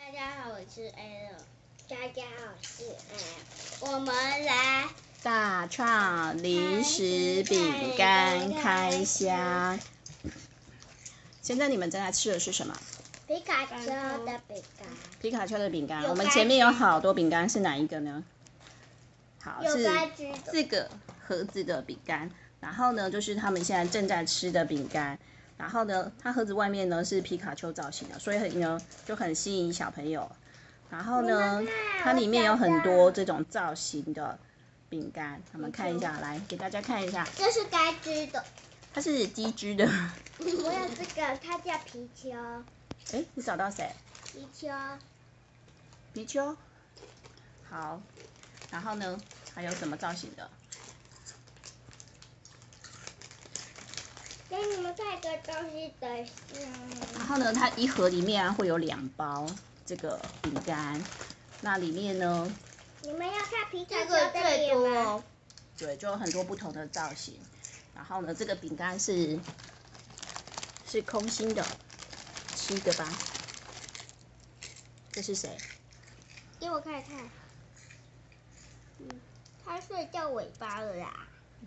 大家好，我是 L。大家好，我是 L。我们来大创零食饼干开箱。现在你们正在吃的是什么？ 皮卡丘的饼干。 皮卡丘的饼干。我们前面有好多饼干，是哪一个呢？好，是这个盒子的饼干。然后呢，就是他们现在正在吃的饼干。然后呢，它盒子外面呢是皮卡丘造型的，所以呢就很吸引小朋友。然后呢，它里面有很多这种造型的饼干，我们看一下，来给大家看一下。 这是该知的。 它是鸡汁的。 我有这个，它叫皮丘。 哎，你找到谁？ 皮丘。 皮丘。好，然后呢，还有什么造型的？ 给你们看一个东西的。 然后呢，它一盒里面会有2包这个饼干，那里面呢？ 你们要看皮卡丘的脸吗？ 对，就有很多不同的造型。然后呢，这个饼干是空心的，吃一个吧。这是谁？ 给我看看。它睡觉尾巴了啦。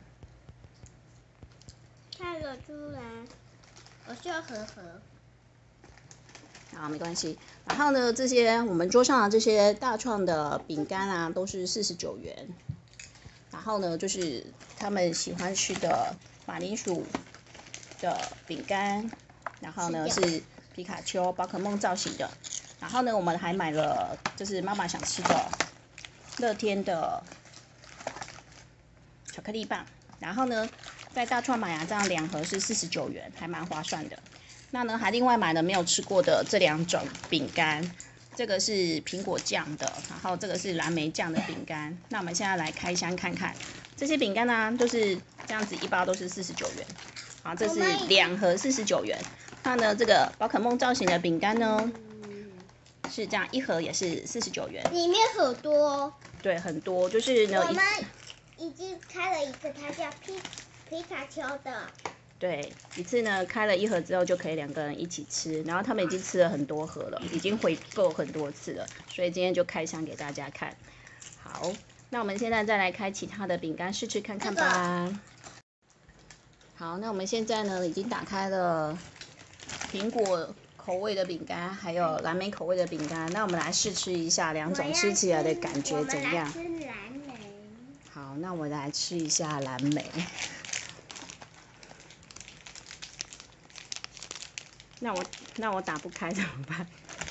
看得出来，我是呵呵。 好，没关系。然后呢，这些我们桌上的这些大创的饼干啊，都是49元。然后呢，就是他们喜欢吃的马铃薯的饼干，然后呢是皮卡丘、宝可梦造型的。然后呢，我们还买了就是妈妈想吃的乐天的巧克力棒。然后呢，在大创买啊，这样2盒是49元，还蛮划算的。那呢，还另外买了没有吃过的这2种饼干，这个是苹果酱的，然后这个是蓝莓酱的饼干。那我们现在来开箱看看，这些饼干呢，就是这样子，一包都是49元。好，这是2盒49元。那呢，这个宝可梦造型的饼干呢，是这样，一盒也是49元。 里面很多。 对，很多，就是呢。 我们已经开了一个，它叫皮卡丘的。 对，一次呢开了1盒之后就可以2个人一起吃，然后他们已经吃了很多盒了，已经回购很多次了，所以今天就开箱给大家看。好，那我们现在再来开其他的饼干试吃看看吧。好，那我们现在呢已经打开了苹果口味的饼干，还有蓝莓口味的饼干，那我们来试吃一下2种吃起来的感觉怎样？ 我们来吃蓝莓。 好，那我来吃一下蓝莓。那我打不开怎么办？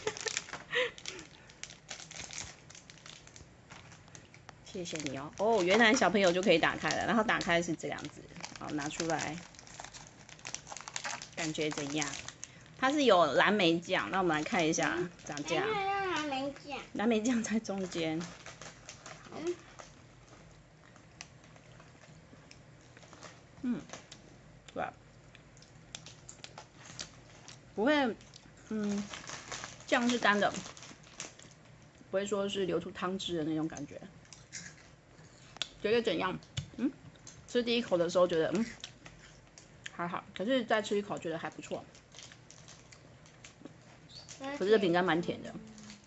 谢谢你哦。哦，原来小朋友就可以打开了，然后打开是这样子，好，拿出来，感觉怎样？它是有蓝莓酱，那我们来看一下，长这样。 蓝莓酱。 蓝莓酱在中间。哇，不会，酱是干的，不会说是流出汤汁的那种感觉。觉得怎样？吃第一口的时候觉得还好，可是再吃一口觉得还不错。可是这饼干蛮甜的。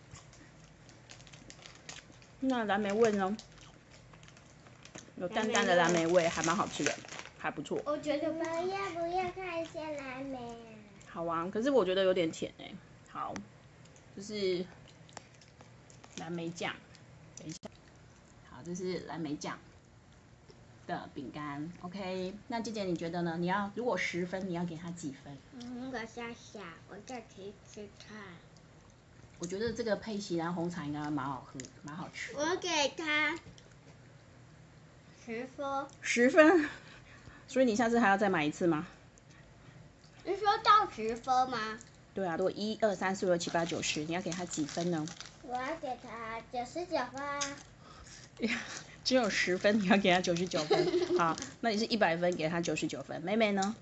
那蓝莓味呢？有淡淡的蓝莓味，还蛮好吃的，还不错。 我觉得不要看一些蓝莓。 好啊，可是我觉得有点甜哎。好，就是蓝莓酱。等一下，好，这是蓝莓酱的饼干 ，OK。那姐姐你觉得呢？如果10分，你要给它几分？ 那个小小，我再吃吃看。 我觉得这个配喜兰红茶应该蛮好喝，蛮好吃。 我给它10分。 10分？所以你下次还要再买一次吗？ 你说到10分吗？ 对啊，如果1、2、3、4、5、6、7、8、9、10，你要给它几分呢？ 我要给它99分。 只有10分，你要给他99分。好，那你是100分，给他99分。妹妹呢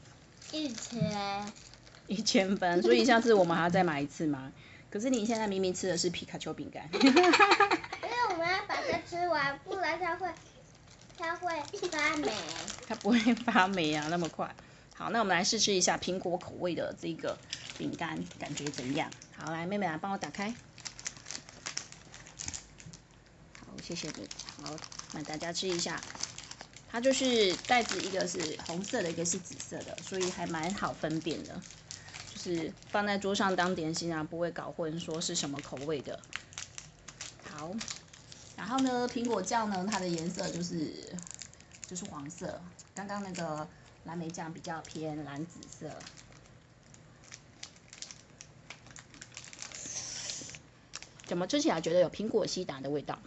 ？1000分，所以下次我们还要再买一次吗？可是你现在明明吃的是皮卡丘饼干。 因为我们要把它吃完，不然它会发霉。 它不会发霉啊，那么快。好，那我们来试吃一下苹果口味的这个饼干感觉怎样？好，来妹妹来帮我打开。好，谢谢你。好，让大家吃一下。它就是袋子一个是红色的，一个是紫色的，所以还蛮好分辨的。就是放在桌上当点心啊，不会搞混说是什么口味的。好，然后呢，苹果酱呢，它的颜色就是黄色，刚刚那个蓝莓酱比较偏蓝紫色。怎么吃起来觉得有苹果西打的味道？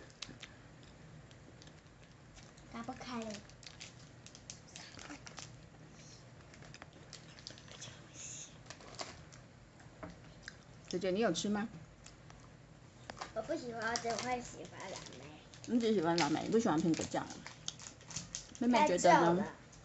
打不开了。 姐姐，你有吃吗？ 我不喜欢，我只会喜欢蓝莓。 你只喜欢蓝莓，你不喜欢苹果酱。妹妹觉得呢？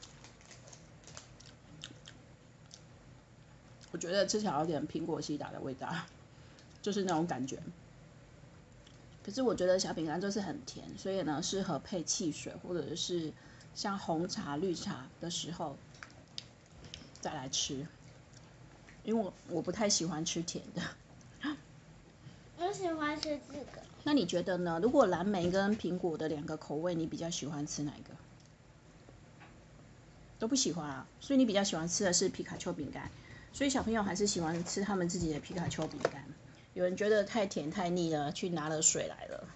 我觉得吃起来有点苹果西打的味道，就是那种感觉。可是我觉得小饼干就是很甜，所以呢适合配汽水或者是像红茶、绿茶的时候再来吃。因为我不太喜欢吃甜的。 我喜欢吃这个。 那你觉得呢？如果蓝莓跟苹果的2个口味，你比较喜欢吃哪一个？都不喜欢啊，所以你比较喜欢吃的是皮卡丘饼干。所以小朋友还是喜欢吃他们自己的皮卡丘饼干。有人觉得太甜太腻了，去拿了水来了。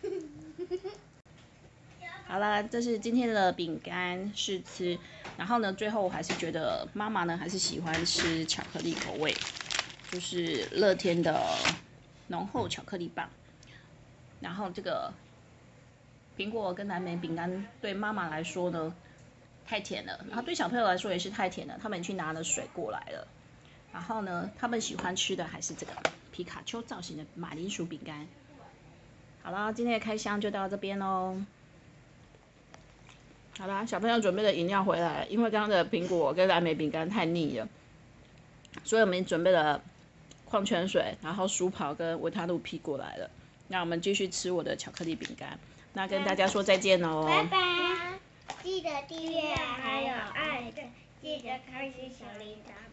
好了，这是今天的饼干试吃。然后呢，最后我还是觉得妈妈呢还是喜欢吃巧克力口味，就是乐天的浓厚巧克力棒。然后这个苹果跟蓝莓饼干对妈妈来说呢太甜了，然后对小朋友来说也是太甜了，他们去拿了水过来了。然后呢，他们喜欢吃的还是这个皮卡丘造型的马铃薯饼干。好啦，今天的开箱就到这边咯。好啦，小朋友准备的饮料回来了，因为刚刚的苹果跟蓝莓饼干太腻了，所以我们准备了矿泉水，然后舒跑跟维他露 P 过来了。那我们继续吃我的巧克力饼干，那跟大家说再见喽， 拜拜！记得订阅还有爱的，记得开启小铃铛。